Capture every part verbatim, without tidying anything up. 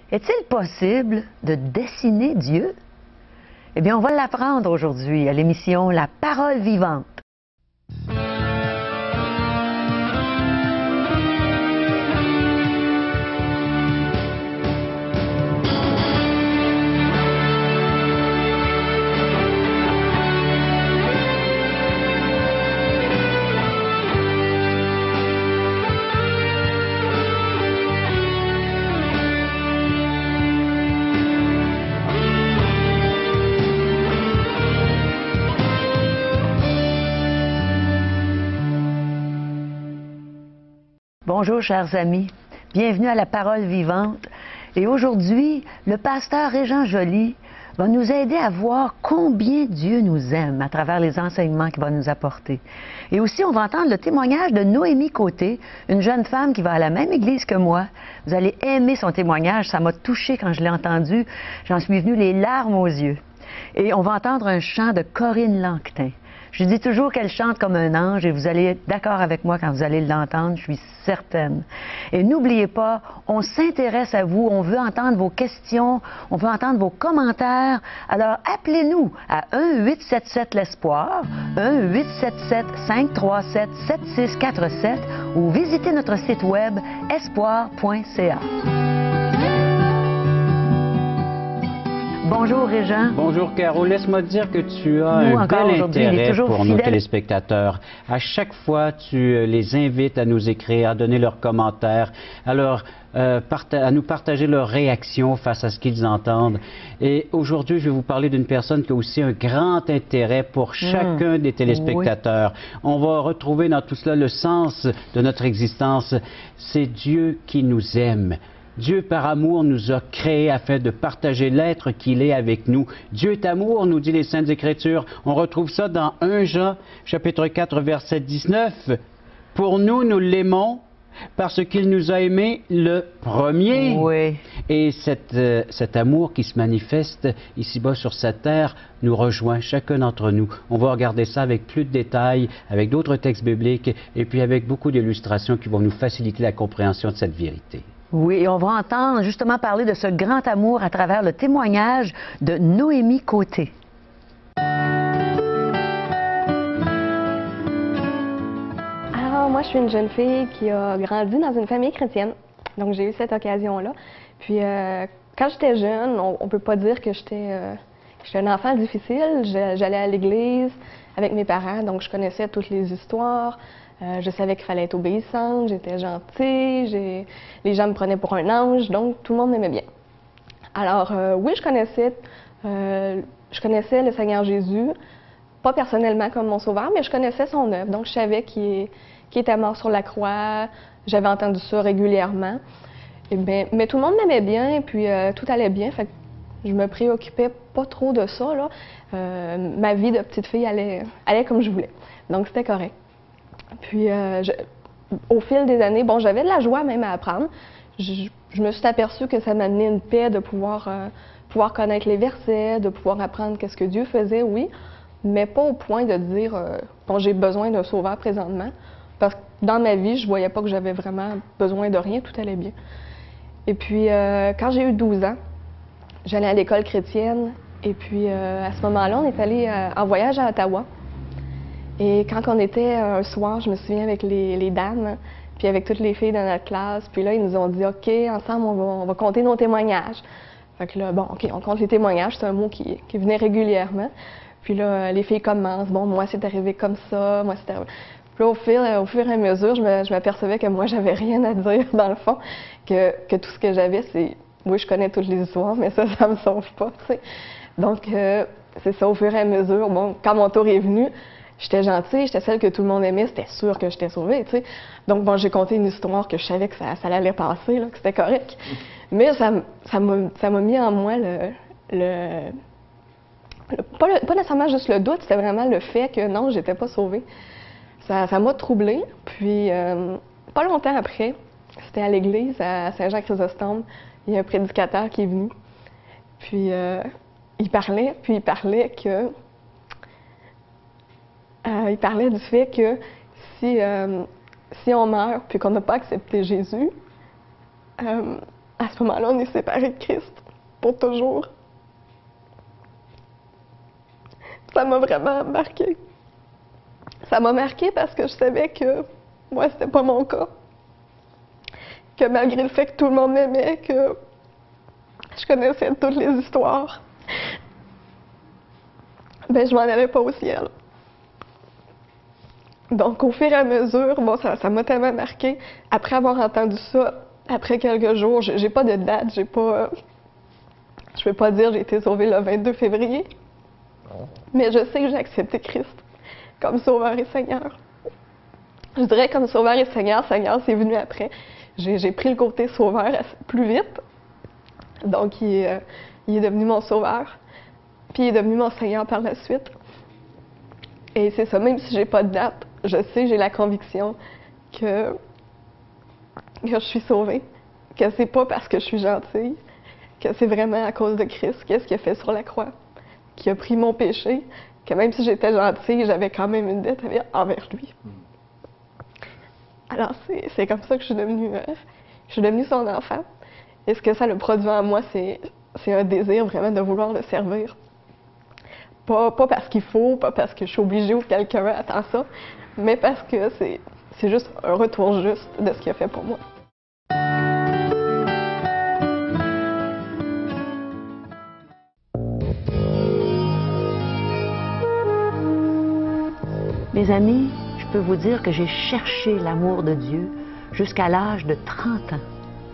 Est-il possible de dessiner Dieu? Eh bien, on va l'apprendre aujourd'hui à l'émission La Parole vivante. Bonjour, chers amis. Bienvenue à La Parole vivante. Et aujourd'hui, le pasteur Régent Joly va nous aider à voir combien Dieu nous aime à travers les enseignements qu'il va nous apporter. Et aussi, on va entendre le témoignage de Noémie Côté, une jeune femme qui va à la même église que moi. Vous allez aimer son témoignage. Ça m'a touchée quand je l'ai entendu. J'en suis venue les larmes aux yeux. Et on va entendre un chant de Corinne Lanctin. Je dis toujours qu'elle chante comme un ange et vous allez être d'accord avec moi quand vous allez l'entendre, je suis certaine. Et n'oubliez pas, on s'intéresse à vous, on veut entendre vos questions, on veut entendre vos commentaires. Alors appelez-nous à un huit sept sept l'espoir, un huit sept sept, cinq trois sept, sept six quatre sept ou visitez notre site web espoir point c a. Bonjour Régent. Bonjour Caro, laisse-moi te dire que tu as Nous, un bel intérêt pour fidèle. nos téléspectateurs. À chaque fois, tu les invites à nous écrire, à donner leurs commentaires, à, leur, euh, à nous partager leurs réactions face à ce qu'ils entendent. Et aujourd'hui, je vais vous parler d'une personne qui a aussi un grand intérêt pour chacun mmh. des téléspectateurs. Oui. On va retrouver dans tout cela le sens de notre existence. C'est Dieu qui nous aime. Dieu, par amour, nous a créés afin de partager l'être qu'il est avec nous. Dieu est amour, nous dit les Saintes Écritures. On retrouve ça dans premier Jean, chapitre quatre, verset dix-neuf. Pour nous, nous l'aimons parce qu'il nous a aimés le premier. Oui. Et cette, euh, cet amour qui se manifeste ici-bas sur cette terre nous rejoint, chacun d'entre nous. On va regarder ça avec plus de détails, avec d'autres textes bibliques et puis avec beaucoup d'illustrations qui vont nous faciliter la compréhension de cette vérité. Oui, et on va entendre justement parler de ce grand amour à travers le témoignage de Noémie Côté. Alors, moi, je suis une jeune fille qui a grandi dans une famille chrétienne. Donc, j'ai eu cette occasion-là. Puis, euh, quand j'étais jeune, on ne peut pas dire que j'étais euh, j'étais un enfant difficile. J'allais à l'église avec mes parents, donc je connaissais toutes les histoires. Euh, je savais qu'il fallait être obéissante, j'étais gentille, les gens me prenaient pour un ange, donc tout le monde m'aimait bien. Alors euh, oui, je connaissais, euh, je connaissais le Seigneur Jésus, pas personnellement comme mon sauveur, mais je connaissais son œuvre, donc je savais qu'il qu'il était mort sur la croix, j'avais entendu ça régulièrement. Et bien, mais tout le monde m'aimait bien, et puis euh, tout allait bien, fait que je me préoccupais pas trop de ça, là. Euh, ma vie de petite fille allait, allait comme je voulais, donc c'était correct. Puis, euh, je, au fil des années, bon, j'avais de la joie même à apprendre. Je, je me suis aperçue que ça m'amenait une paix de pouvoir, euh, pouvoir connaître les versets, de pouvoir apprendre qu'est-ce que Dieu faisait, oui, mais pas au point de dire, euh, bon, j'ai besoin d'un sauveur présentement, parce que dans ma vie, je voyais pas que j'avais vraiment besoin de rien, tout allait bien. Et puis, euh, quand j'ai eu douze ans, j'allais à l'école chrétienne, et puis euh, à ce moment-là, on est allé euh, en voyage à Ottawa. Et quand on était un soir, je me souviens avec les, les dames, puis avec toutes les filles de notre classe, puis là, ils nous ont dit « OK, ensemble, on va, on va compter nos témoignages. » Fait que là, bon, OK, on compte les témoignages, c'est un mot qui, qui venait régulièrement. Puis là, les filles commencent « Bon, moi, c'est arrivé comme ça, moi, c'est arrivé... » Puis là, au fur, au fur et à mesure, je m'apercevais que moi, j'avais rien à dire, dans le fond, que, que tout ce que j'avais, c'est « Oui, je connais toutes les histoires, mais ça, ça me sauve pas, tu sais. » Donc, euh, c'est ça, au fur et à mesure, bon, quand mon tour est venu, j'étais gentille, j'étais celle que tout le monde aimait, c'était sûr que j'étais sauvée, tu sais. Donc, bon, j'ai conté une histoire que je savais que ça, ça allait passer, là, que c'était correct. Mais ça ça m'a mis en moi le... le, le pas, le pas nécessairement juste le doute, c'était vraiment le fait que non, j'étais pas sauvée. Ça m'a troublée. Puis, euh, pas longtemps après, c'était à l'église, à Saint-Jean-Chrysostome, il y a un prédicateur qui est venu. Puis, euh, il parlait, puis il parlait que... Euh, il parlait du fait que si, euh, si on meurt puis qu'on n'a pas accepté Jésus, euh, à ce moment-là, on est séparés de Christ pour toujours. Ça m'a vraiment marqué. Ça m'a marqué parce que je savais que moi, c'était pas mon cas. Que malgré le fait que tout le monde m'aimait, que je connaissais toutes les histoires, ben je m'en allais pas au ciel. Donc, au fur et à mesure, bon, ça, ça m'a tellement marqué. Après avoir entendu ça, après quelques jours, j'ai, j'ai pas de date, j'ai pas... Euh, je vais pas dire j'ai été sauvée le vingt-deux février, mais je sais que j'ai accepté Christ comme Sauveur et Seigneur. Je dirais comme Sauveur et Seigneur, Seigneur, c'est venu après. J'ai, j'ai pris le côté Sauveur plus vite, donc il est, euh, il est devenu mon Sauveur, puis il est devenu mon Seigneur par la suite. Et c'est ça, même si j'ai pas de date, je sais, j'ai la conviction que, que je suis sauvée, que c'est pas parce que je suis gentille, que c'est vraiment à cause de Christ, qu'est-ce qu'il a fait sur la croix, qui a pris mon péché, que même si j'étais gentille, j'avais quand même une dette envers lui. Alors c'est, c'est comme ça que je suis devenue, euh, je suis devenue son enfant. Et ce que ça a produit en moi, c'est, c'est un désir vraiment de vouloir le servir. Pas, pas parce qu'il faut, pas parce que je suis obligée ou que quelqu'un attend ça, mais parce que c'est, c'est juste un retour juste de ce qu'il a fait pour moi. Mes amis, je peux vous dire que j'ai cherché l'amour de Dieu jusqu'à l'âge de trente ans.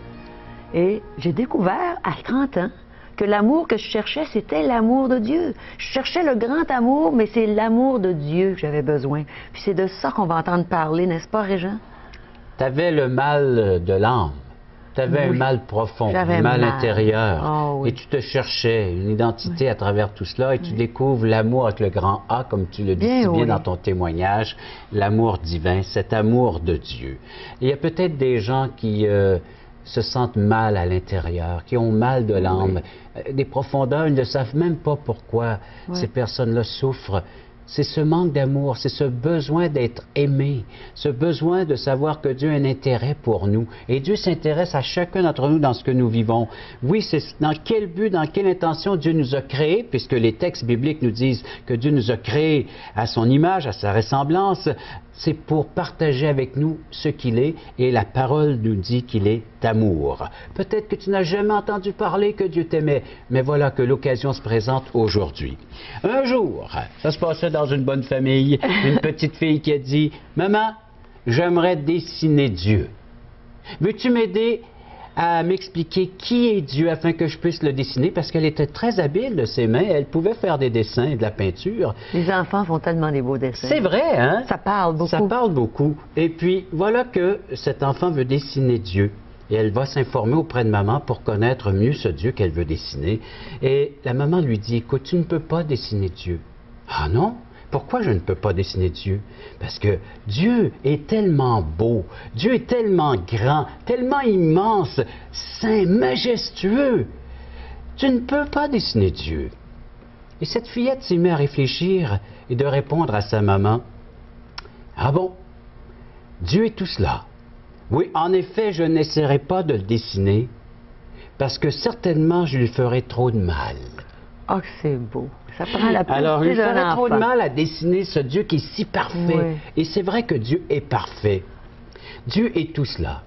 Et j'ai découvert à trente ans que l'amour que je cherchais, c'était l'amour de Dieu. Je cherchais le grand amour, mais c'est l'amour de Dieu que j'avais besoin. Puis c'est de ça qu'on va entendre parler, n'est-ce pas, Régent? Tu avais le mal de l'âme. Tu avais Oui. un mal profond, J'avais un mal, mal. intérieur. Oh, oui. Et tu te cherchais une identité Oui. à travers tout cela et tu Oui. découvres l'amour avec le grand A, comme tu le dis Bien, si bien oui. dans ton témoignage, l'amour divin, cet amour de Dieu. Et il y a peut-être des gens qui euh, se sentent mal à l'intérieur, qui ont mal de l'âme, Oui. euh, des profondeurs, ils ne savent même pas pourquoi Oui. ces personnes-là souffrent. C'est ce manque d'amour, c'est ce besoin d'être aimé, ce besoin de savoir que Dieu a un intérêt pour nous. Et Dieu s'intéresse à chacun d'entre nous dans ce que nous vivons. Oui, c'est dans quel but, dans quelle intention Dieu nous a créés, puisque les textes bibliques nous disent que Dieu nous a créés à son image, à sa ressemblance. C'est pour partager avec nous ce qu'il est, et la parole nous dit qu'il est amour. Peut-être que tu n'as jamais entendu parler que Dieu t'aimait, mais voilà que l'occasion se présente aujourd'hui. Un jour, ça se passait dans une bonne famille, une petite fille qui a dit « Maman, j'aimerais dessiner Dieu. Veux-tu m'aider à m'expliquer qui est Dieu afin que je puisse le dessiner? » Parce qu'elle était très habile de ses mains, elle pouvait faire des dessins et de la peinture. Les enfants font tellement des beaux dessins. C'est vrai, hein? Ça parle beaucoup. Ça parle beaucoup. Et puis, voilà que cet enfant veut dessiner Dieu. Et elle va s'informer auprès de maman pour connaître mieux ce Dieu qu'elle veut dessiner. Et la maman lui dit, écoute, tu ne peux pas dessiner Dieu. Ah non? Pourquoi je ne peux pas dessiner Dieu? Parce que Dieu est tellement beau, Dieu est tellement grand, tellement immense, saint, majestueux. Tu ne peux pas dessiner Dieu. Et cette fillette s'est mise à réfléchir et de répondre à sa maman, ah bon, Dieu est tout cela. Oui, en effet, je n'essaierai pas de le dessiner, parce que certainement je lui ferai trop de mal. Oh, que c'est beau. Ça prend la Alors, il d'un ferait trop de enfant. mal à dessiner ce Dieu qui est si parfait. Oui. Et c'est vrai que Dieu est parfait. Dieu est tout cela.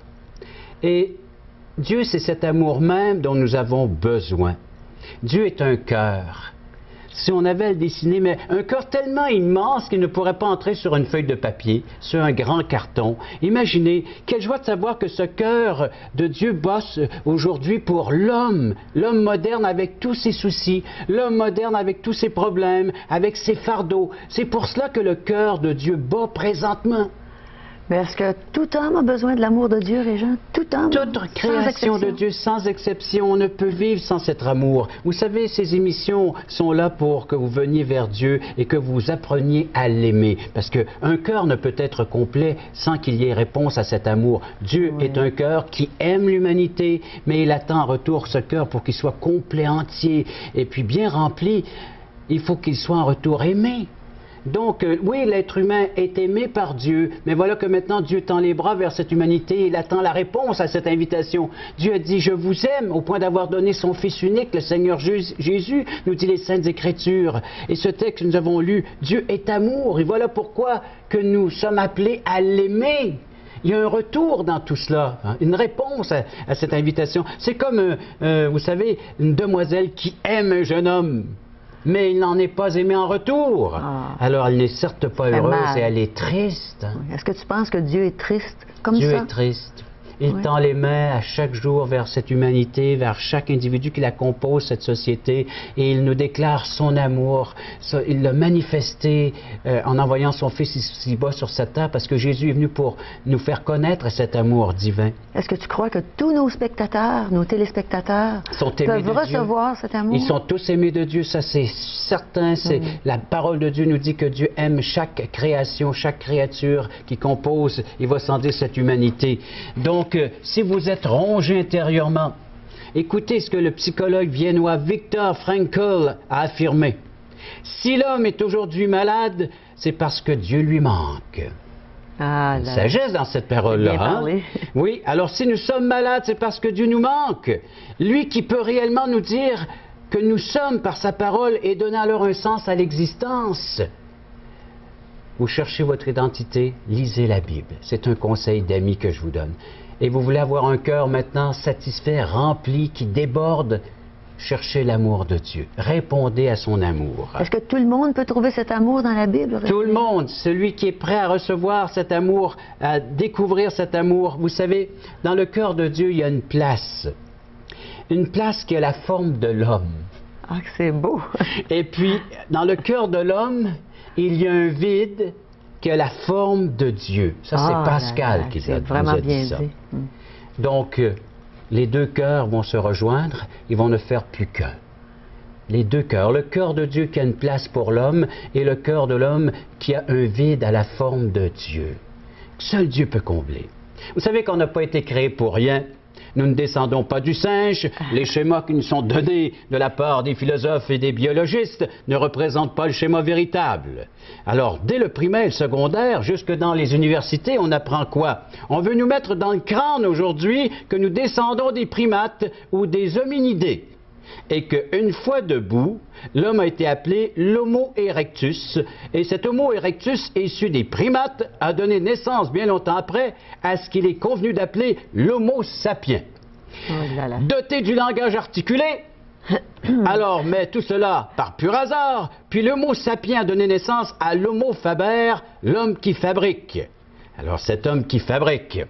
Et Dieu, c'est cet amour même dont nous avons besoin. Dieu est un cœur. Si on avait à le dessiner, mais un cœur tellement immense qu'il ne pourrait pas entrer sur une feuille de papier, sur un grand carton. Imaginez, quelle joie de savoir que ce cœur de Dieu bosse aujourd'hui pour l'homme, l'homme moderne avec tous ses soucis, l'homme moderne avec tous ses problèmes, avec ses fardeaux. C'est pour cela que le cœur de Dieu bat présentement. Mais est-ce que tout homme a besoin de l'amour de Dieu, Régent? Tout homme? Toute sans création de exception. Dieu, sans exception, on ne peut vivre sans cet amour. Vous savez, ces émissions sont là pour que vous veniez vers Dieu et que vous appreniez à l'aimer. Parce qu'un cœur ne peut être complet sans qu'il y ait réponse à cet amour. Dieu Oui. est un cœur qui aime l'humanité, mais il attend en retour ce cœur pour qu'il soit complet, entier et puis bien rempli. Il faut qu'il soit en retour aimé. Donc, euh, oui, l'être humain est aimé par Dieu, mais voilà que maintenant Dieu tend les bras vers cette humanité, il attend la réponse à cette invitation. Dieu a dit, je vous aime, au point d'avoir donné son Fils unique, le Seigneur Jésus, nous dit les Saintes Écritures. Et ce texte que nous avons lu, Dieu est amour, et voilà pourquoi que nous sommes appelés à l'aimer. Il y a un retour dans tout cela, hein, une réponse à, à cette invitation. C'est comme, euh, euh, vous savez, une demoiselle qui aime un jeune homme. Mais il n'en est pas aimé en retour. Ah. Alors, elle n'est certes pas heureuse et elle est triste. Est-ce que tu penses que Dieu est triste comme Dieu ça? Dieu est triste. Il oui. tend les mains à chaque jour vers cette humanité, vers chaque individu qui la compose, cette société, et il nous déclare son amour. Il l'a manifesté euh, en envoyant son Fils ici-bas sur cette terre, parce que Jésus est venu pour nous faire connaître cet amour divin. Est-ce que tu crois que tous nos spectateurs, nos téléspectateurs, sont peuvent de recevoir Dieu. cet amour? Ils sont tous aimés de Dieu, ça c'est certain. C'est, mm. La parole de Dieu nous dit que Dieu aime chaque création, chaque créature qui compose, il va sans dire cette humanité. Donc, Donc, si vous êtes rongé intérieurement, écoutez ce que le psychologue viennois Viktor Frankl a affirmé. Si l'homme est aujourd'hui malade, c'est parce que Dieu lui manque. Ah, là, sagesse dans cette parole-là. Hein? Oui, alors si nous sommes malades, c'est parce que Dieu nous manque. Lui qui peut réellement nous dire que nous sommes par sa parole et donner alors un sens à l'existence. Vous cherchez votre identité, lisez la Bible. C'est un conseil d'ami que je vous donne. Et vous voulez avoir un cœur maintenant satisfait, rempli, qui déborde, cherchez l'amour de Dieu. Répondez à son amour. Est-ce que tout le monde peut trouver cet amour dans la Bible? Tout le monde. Celui qui est prêt à recevoir cet amour, à découvrir cet amour. Vous savez, dans le cœur de Dieu, il y a une place. Une place qui a la forme de l'homme. Ah, que c'est beau! Et puis, dans le cœur de l'homme, il y a un vide qui a la forme de Dieu. Ça, ah, c'est Pascal là, là, qui c'est a, vraiment nous a dit bien ça. Dit. Mm. Donc, euh, les deux cœurs vont se rejoindre, ils vont ne faire plus qu'un. Les deux cœurs, le cœur de Dieu qui a une place pour l'homme et le cœur de l'homme qui a un vide à la forme de Dieu. Seul Dieu peut combler. Vous savez qu'on n'a pas été créé pour rien. Nous ne descendons pas du singe. Les schémas qui nous sont donnés de la part des philosophes et des biologistes ne représentent pas le schéma véritable. Alors, dès le primaire et le secondaire, jusque dans les universités, on apprend quoi? On veut nous mettre dans le crâne aujourd'hui que nous descendons des primates ou des hominidés. Et qu'une fois debout, l'homme a été appelé l'Homo erectus, et cet Homo erectus, issu des primates, a donné naissance bien longtemps après à ce qu'il est convenu d'appeler l'Homo sapiens. Oh là là. Doté du langage articulé, alors, mais tout cela par pur hasard, puis l'Homo sapiens a donné naissance à l'Homo faber, l'homme qui fabrique. Alors cet homme qui fabrique,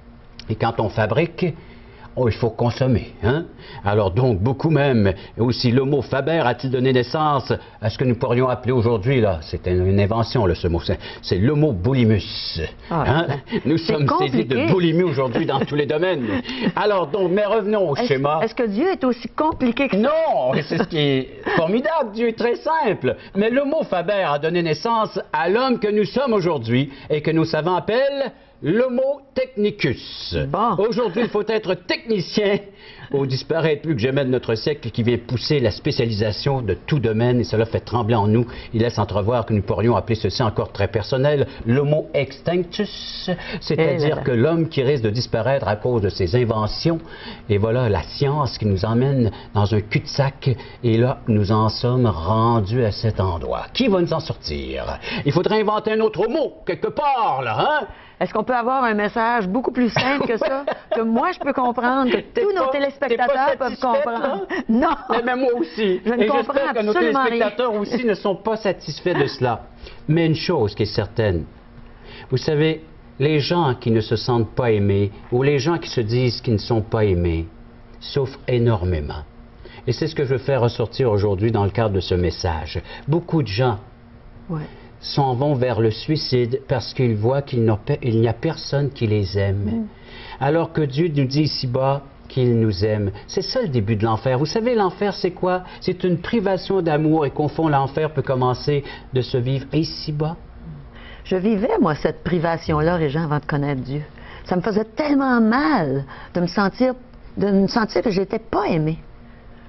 et quand on fabrique, oh, il faut consommer, hein? Alors donc, beaucoup même, aussi l'homo faber a-t-il donné naissance à ce que nous pourrions appeler aujourd'hui, là, c'est une, une invention, là, ce mot, c'est l'homo boulimus. Ah, hein? Nous sommes saisis de boulimie aujourd'hui dans tous les domaines. Alors donc, mais revenons au est schéma. Est-ce que Dieu est aussi compliqué que ça? Non, c'est ce qui est formidable, Dieu est très simple. Mais l'homo faber a donné naissance à l'homme que nous sommes aujourd'hui et que nos savants appellent l'Homo technicus. Bon. Aujourd'hui, il faut être technicien au disparaître plus que jamais de notre siècle qui vient pousser la spécialisation de tout domaine et cela fait trembler en nous. Il laisse entrevoir que nous pourrions appeler ceci encore très personnel l'Homo extinctus, c'est-à-dire que l'homme qui risque de disparaître à cause de ses inventions. Et voilà la science qui nous emmène dans un cul-de-sac et là, nous en sommes rendus à cet endroit. Qui va nous en sortir? Il faudrait inventer un autre mot quelque part, là, hein? Est-ce qu'on peut avoir un message beaucoup plus simple que ça, que moi je peux comprendre, que tous nos téléspectateurs peuvent comprendre? Là? Non! Mais même moi aussi. Je ne Et comprends j'espère que nos absolument téléspectateurs rien. aussi ne sont pas satisfaits de cela. Mais une chose qui est certaine, vous savez, les gens qui ne se sentent pas aimés, ou les gens qui se disent qu'ils ne sont pas aimés, souffrent énormément. Et c'est ce que je veux faire ressortir aujourd'hui dans le cadre de ce message. Beaucoup de gens Ouais. s'en vont vers le suicide parce qu'ils voient qu'il n'y a personne qui les aime. Mm. Alors que Dieu nous dit ici-bas qu'il nous aime. C'est ça le début de l'enfer. Vous savez, l'enfer, c'est quoi? C'est une privation d'amour et qu'au fond, l'enfer peut commencer de se vivre ici-bas. Je vivais, moi, cette privation-là, Régent, avant de connaître Dieu. Ça me faisait tellement mal de me sentir, de me sentir que je n'étais pas aimée.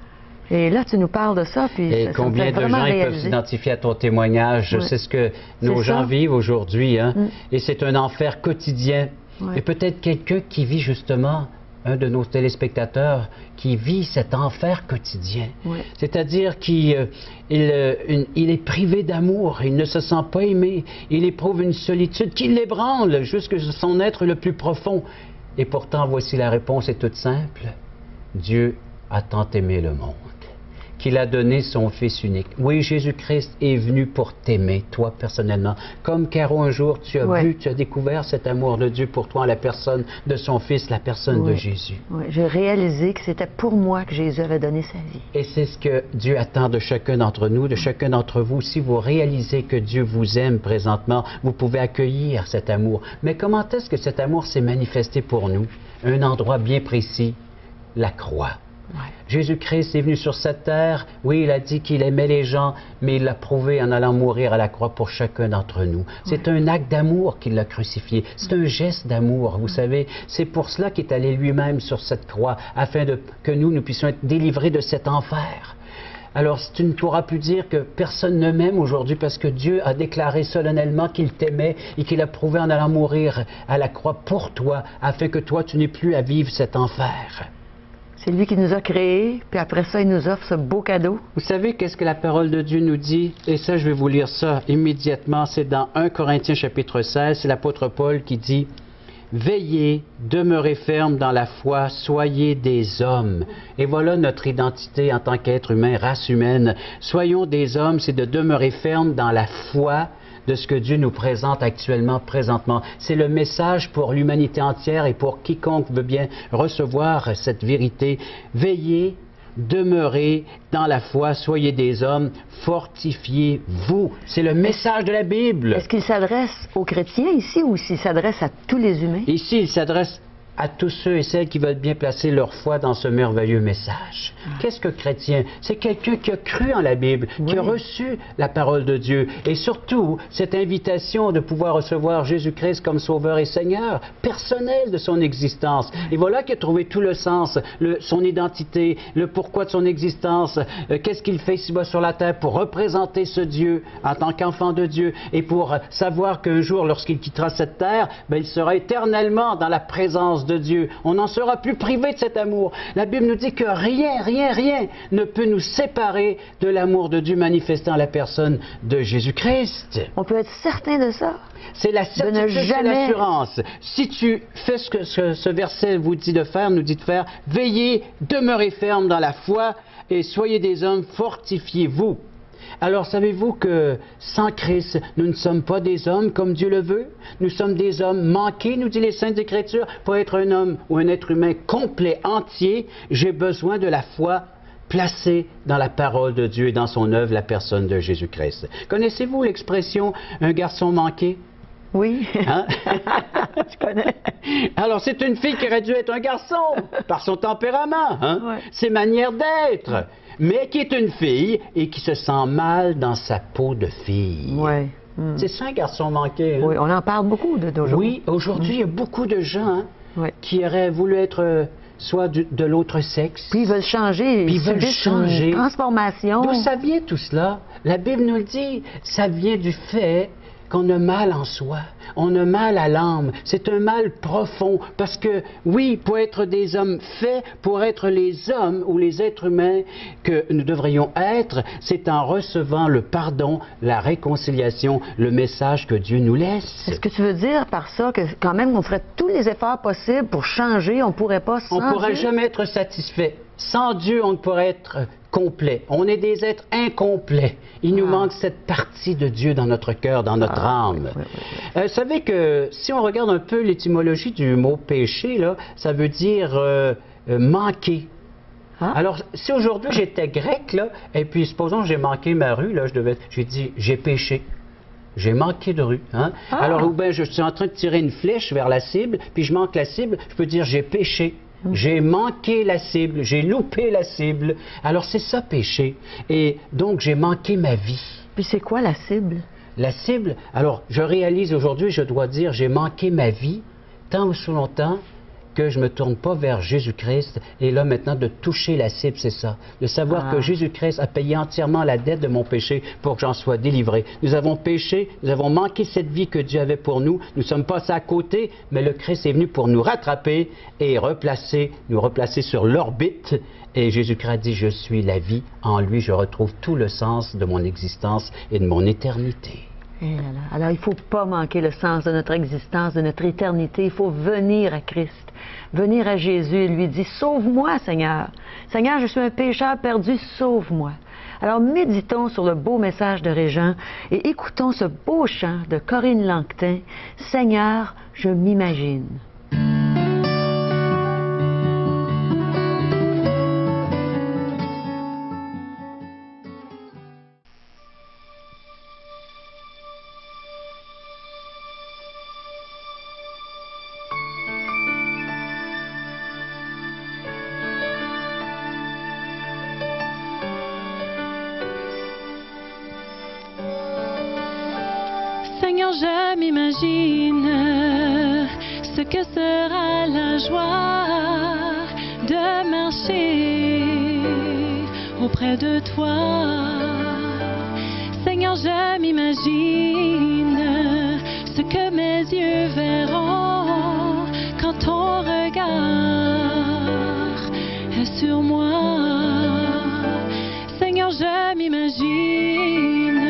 Et là, tu nous parles de ça, puis Et ça, ça me combien fait de vraiment gens ils peuvent réaliser. s'identifier à ton témoignage? Ouais. C'est ce que nos C'est gens ça. vivent aujourd'hui, hein? Mm. Et c'est un enfer quotidien. Ouais. Et peut-être quelqu'un qui vit justement, un de nos téléspectateurs, qui vit cet enfer quotidien. Ouais. C'est-à-dire qu'il euh, il, euh, une- il est privé d'amour, il ne se sent pas aimé, il éprouve une solitude qui l'ébranle jusque son être le plus profond. Et pourtant, voici la réponse est toute simple. Dieu a tant aimé le monde qu'il a donné son Fils unique. Oui, Jésus-Christ est venu pour t'aimer, toi personnellement. Comme Caro, un jour, tu as Ouais. vu, tu as découvert cet amour de Dieu pour toi en la personne de son Fils, la personne de Ouais. Jésus. Ouais, j'ai réalisé que c'était pour moi que Jésus avait donné sa vie. Et c'est ce que Dieu attend de chacun d'entre nous, de chacun d'entre vous. Si vous réalisez que Dieu vous aime présentement, vous pouvez accueillir cet amour. Mais comment est-ce que cet amour s'est manifesté pour nous? Un endroit bien précis, la croix. Ouais. Jésus-Christ est venu sur cette terre. Oui, il a dit qu'il aimait les gens, mais il l'a prouvé en allant mourir à la croix pour chacun d'entre nous. C'est un acte d'amour qu'il l'a crucifié. C'est un geste d'amour, vous savez. C'est pour cela qu'il est allé lui-même sur cette croix, afin de, que nous, nous puissions être délivrés de cet enfer. Alors, tu ne pourras plus dire que personne ne m'aime aujourd'hui parce que Dieu a déclaré solennellement qu'il t'aimait et qu'il a prouvé en allant mourir à la croix pour toi, afin que toi, tu n'aies plus à vivre cet enfer. C'est lui qui nous a créés, puis après ça, il nous offre ce beau cadeau. Vous savez qu'est-ce que la parole de Dieu nous dit? Et ça, je vais vous lire ça immédiatement. C'est dans un Corinthiens chapitre seize. C'est l'apôtre Paul qui dit « Veillez, demeurez fermes dans la foi, soyez des hommes. » Et voilà notre identité en tant qu'être humain, race humaine. Soyons des hommes, c'est de demeurer fermes dans la foi de ce que Dieu nous présente actuellement, présentement. C'est le message pour l'humanité entière et pour quiconque veut bien recevoir cette vérité. Veillez, demeurez dans la foi, soyez des hommes, fortifiez-vous. C'est le message de la Bible. Est-ce qu'il s'adresse aux chrétiens ici ou s'il s'adresse à tous les humains? Ici, il s'adresse à tous ceux et celles qui veulent bien placer leur foi dans ce merveilleux message. Qu'est-ce que chrétien? C'est quelqu'un qui a cru en la Bible, qui a Oui. reçu la parole de Dieu. Et surtout, cette invitation de pouvoir recevoir Jésus-Christ comme Sauveur et Seigneur, personnel de son existence. Et voilà qui a trouvé tout le sens, le- son identité, le pourquoi de son existence, euh, qu'est-ce qu'il fait ici-bas sur la terre pour représenter ce Dieu en tant qu'enfant de Dieu et pour euh, savoir qu'un jour, lorsqu'il quittera cette terre, ben, il sera éternellement dans la présence de Dieu. On n'en sera plus privé de cet amour. La Bible nous dit que rien, rien, rien ne peut nous séparer de l'amour de Dieu manifesté en la personne de Jésus-Christ. On peut être certain de ça. C'est la ne certitude, c'est jamais- l'assurance. Si tu fais ce que ce, ce verset vous dit de faire, nous dit de faire, veillez, demeurez ferme dans la foi et soyez des hommes, fortifiez-vous. Alors, savez-vous que sans Christ, nous ne sommes pas des hommes comme Dieu le veut? Nous sommes des hommes manqués, nous dit les Saintes Écritures. Pour être un homme ou un être humain complet, entier, j'ai besoin de la foi placée dans la parole de Dieu et dans son œuvre, la personne de Jésus-Christ. Connaissez-vous l'expression « un garçon manqué » ? Oui. Hein? Je connais. Alors, c'est une fille qui aurait dû être un garçon, par son tempérament, hein? Ouais. Ses manières d'être, mais qui est une fille et qui se sent mal dans sa peau de fille. Oui. Hmm. C'est ça, un garçon manqué. Hein? Oui, on en parle beaucoup de d'aujourd'hui. Oui, aujourd'hui, il y a beaucoup de gens hein, Oui. qui auraient voulu être euh, soit du- de l'autre sexe. Puis ils veulent changer, Puis ils ils veulent subissent changer. une transformation. D'où ça vient tout cela? La Bible nous le dit. Ça vient du fait qu'on a mal en soi. On a mal à l'âme. C'est un mal profond. Parce que, oui, pour être des hommes faits, pour être les hommes ou les êtres humains que nous devrions être, c'est en recevant le pardon, la réconciliation, le message que Dieu nous laisse. Est-ce que tu veux dire par ça que quand même on ferait tous les efforts possibles pour changer, on ne pourrait pas On sans ne pourrait Dieu? jamais être satisfait. Sans Dieu, on ne pourrait être complet. On est des êtres incomplets. Il nous Ah. manque cette partie de Dieu dans notre cœur, dans notre Ah, âme. oui, oui, oui, Euh, vous savez que si on regarde un peu l'étymologie du mot péché, là, ça veut dire euh, euh, manquer. Ah. Alors, si aujourd'hui j'étais grec, là, et puis supposons que j'ai manqué ma rue, là, je devais, j'ai dit j'ai péché. J'ai manqué de rue. Hein? Ah. Alors, ou bien je suis en train de tirer une flèche vers la cible, puis je manque la cible, je peux dire j'ai péché. J'ai manqué la cible, j'ai loupé la cible. Alors, c'est ça, péché. Et donc, j'ai manqué ma vie. Puis c'est quoi la cible? La cible, alors, je réalise aujourd'hui, je dois dire, j'ai manqué ma vie tant ou si longtemps que je ne me tourne pas vers Jésus-Christ et là maintenant de toucher la cible, c'est ça. De savoir Ah. que Jésus-Christ a payé entièrement la dette de mon péché pour que j'en sois délivré. Nous avons péché, nous avons manqué cette vie que Dieu avait pour nous, nous sommes passés à côté, mais le Christ est venu pour nous rattraper et replacer, nous replacer sur l'orbite. Et Jésus-Christ a dit, je suis la vie, en lui je retrouve tout le sens de mon existence et de mon éternité. Eh là là. Alors, il ne faut pas manquer le sens de notre existence, de notre éternité. Il faut venir à Christ, venir à Jésus et lui dire, sauve-moi, Seigneur. Seigneur, je suis un pécheur perdu, sauve-moi. Alors, méditons sur le beau message de Régent et écoutons ce beau chant de Corinne Lanquetin, Seigneur, je m'imagine. Seigneur, je m'imagine ce que sera la joie de marcher auprès de toi. Seigneur, je m'imagine ce que mes yeux verront quand ton regard est sur moi. Seigneur, je m'imagine.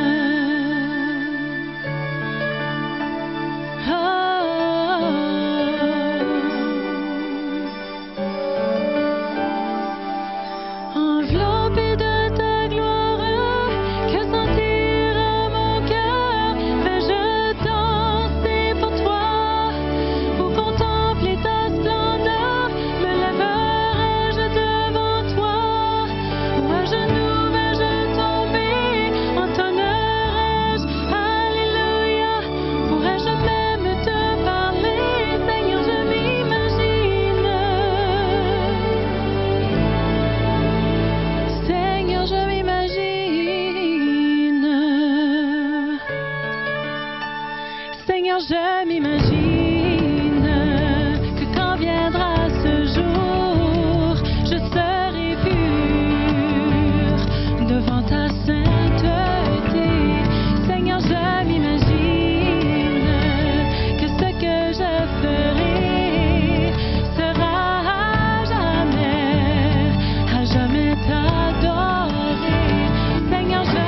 Seigneur, je m'imagine que quand viendra ce jour, je serai pure devant ta sainteté. Seigneur, je m'imagine que ce que je ferai sera à jamais, à jamais t'adorer. Seigneur, je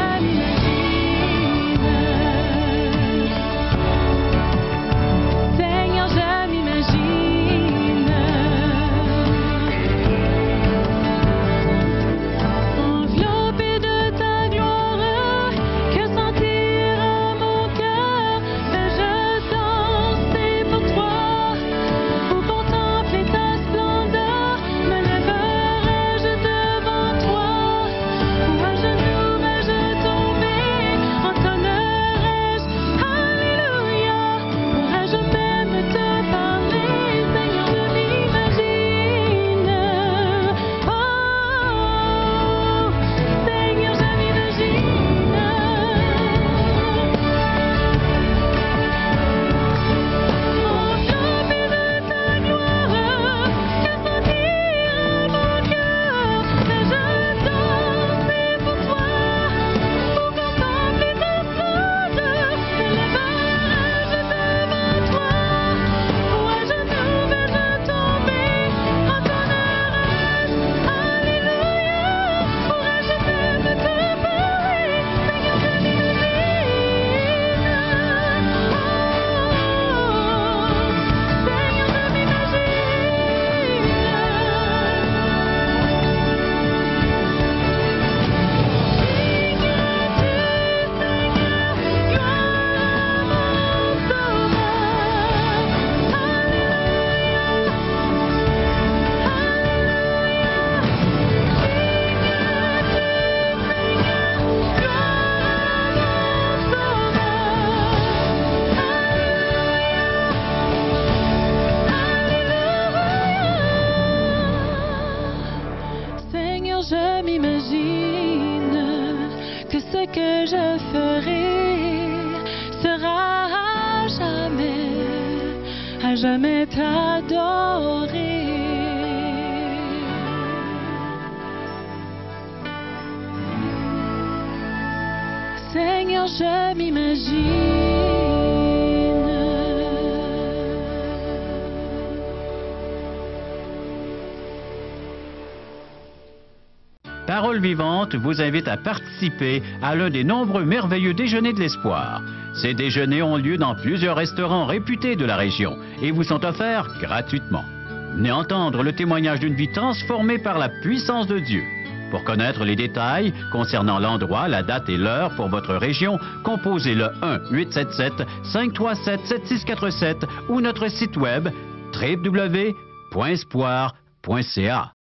Je m'imagine que ce que je ferai sera à jamais, à jamais t'adorer. Seigneur, je m'imagine. Parole Vivante vous invite à participer à l'un des nombreux merveilleux déjeuners de l'espoir. Ces déjeuners ont lieu dans plusieurs restaurants réputés de la région et vous sont offerts gratuitement. Venez entendre le témoignage d'une vie transformée par la puissance de Dieu. Pour connaître les détails concernant l'endroit, la date et l'heure pour votre région, composez le un huit sept sept, cinq trois sept, sept six quatre sept ou notre site web w w w point espoir point c a.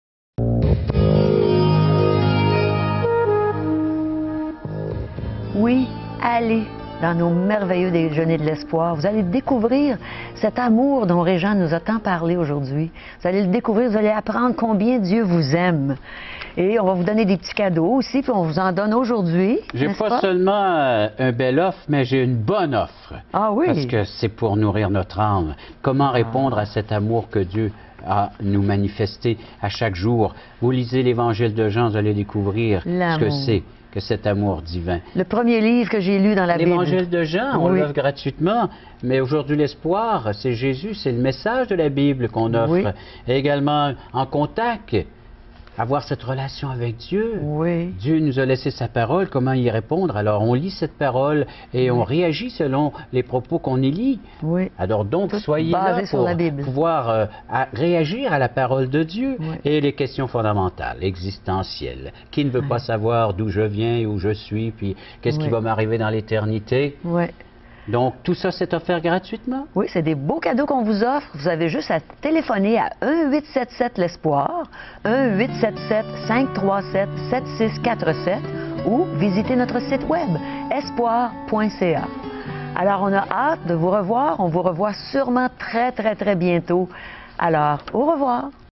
Oui, allez dans nos merveilleux déjeuners de l'espoir. Vous allez découvrir cet amour dont Régent nous a tant parlé aujourd'hui. Vous allez le découvrir, vous allez apprendre combien Dieu vous aime. Et on va vous donner des petits cadeaux aussi, puis on vous en donne aujourd'hui. J'ai pas, pas seulement euh, un bel offre, mais j'ai une bonne offre. Ah oui? Parce que c'est pour nourrir notre âme. Comment répondre ah. à cet amour que Dieu à nous manifester à chaque jour. Vous lisez l'Évangile de Jean, vous allez découvrir ce que c'est que cet amour divin. Le premier livre que j'ai lu dans la Bible. L'Évangile de Jean, on oui. l'offre gratuitement, mais aujourd'hui l'espoir, c'est Jésus, c'est le message de la Bible qu'on offre. Oui. Et également en contact, avoir cette relation avec Dieu. Oui. Dieu nous a laissé sa parole, comment y répondre? Alors on lit cette parole et oui. on réagit selon les propos qu'on y lit. Oui. Alors donc, tout soyez là pour pouvoir euh, à réagir à la parole de Dieu oui. et les questions fondamentales, existentielles. Qui ne veut oui. pas savoir d'où je viens, où je suis, puis qu'est-ce oui. qui va m'arriver dans l'éternité? Oui. Donc, tout ça, c'est offert gratuitement? Oui, c'est des beaux cadeaux qu'on vous offre. Vous avez juste à téléphoner à un huit sept sept l'espoir, un huit sept sept, cinq trois sept, sept six quatre sept ou visiter notre site web, espoir point c a. Alors, on a hâte de vous revoir. On vous revoit sûrement très, très, très bientôt. Alors, au revoir.